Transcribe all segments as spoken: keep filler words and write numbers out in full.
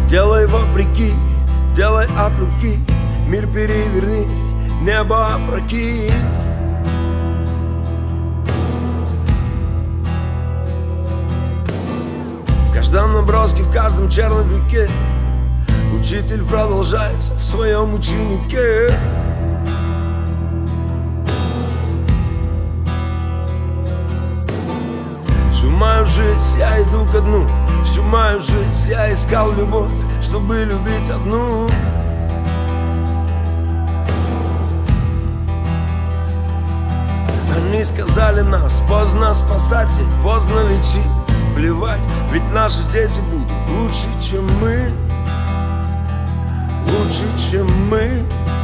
Делай вопреки, делай от руки, мир переверни, небо опрокинь. В каждом наброске, в каждом черновике учитель продолжается в своем ученике. Всю мою жизнь я иду ко дну, всю мою жизнь я искал любовь, чтобы любить одну. Они сказали нас, поздно спасать и поздно лечить. Плевать, ведь наши дети будут лучше, чем мы. Лучше, чем мы.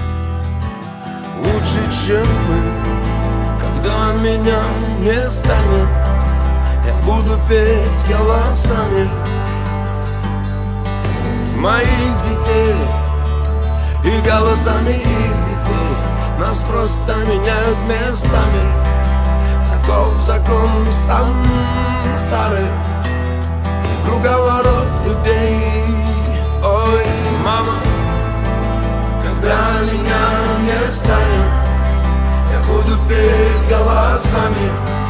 Лучше, чем мы. Когда меня не станет, я буду петь голосами моих детей и голосами их детей. Нас просто меняют местами. Таков закон сансары, круговорот людей. Ой, мама, когда меня не станет, я буду петь голосами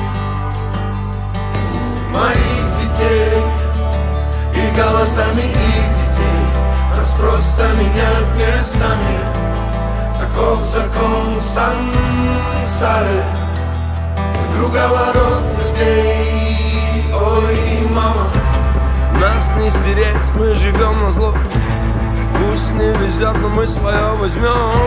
моих детей и голосами их детей. Нас просто меняют местами. Таков закон сансары, круговорот людей. Ой, мама, нас не стереть, мы живем на зло. Пусть не везет, но мы свое возьмем.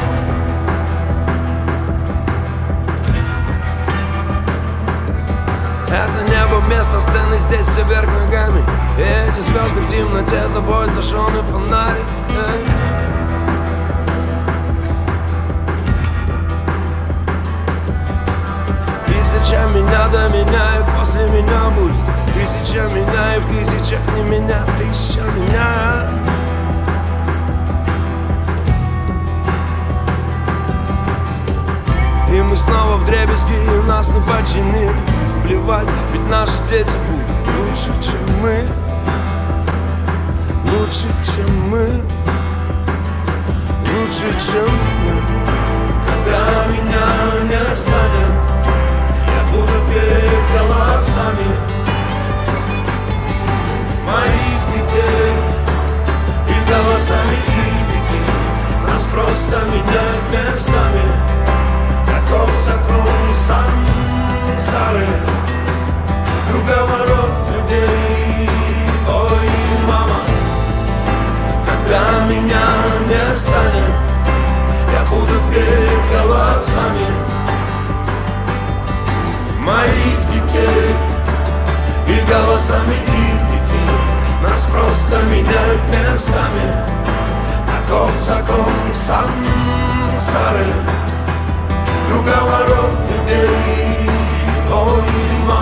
Это небо вместо сцены, здесь все вверх ногами. И эти звезды в темноте, тобой зажженный фонарик. Эй. Тысяча меня до меня, и после меня будет тысяча меня, и в тысячах не меня, тысяча меня. И мы снова вдребезги, и нас не починить. Плевать, ведь наши дети будут лучше, чем мы. Лучше, чем мы. Лучше, чем мы. Когда меня не станет, я буду петь голосами моих детей и голосами их детей. Нас просто меняют местами. Таков закон сансары, круговорот людей. Ой, мама, когда меня не станет, я буду петь голосами моих детей и голосами их детей. Нас просто меняют местами. Таков закон сансары, круговорот людей. Ой, мама.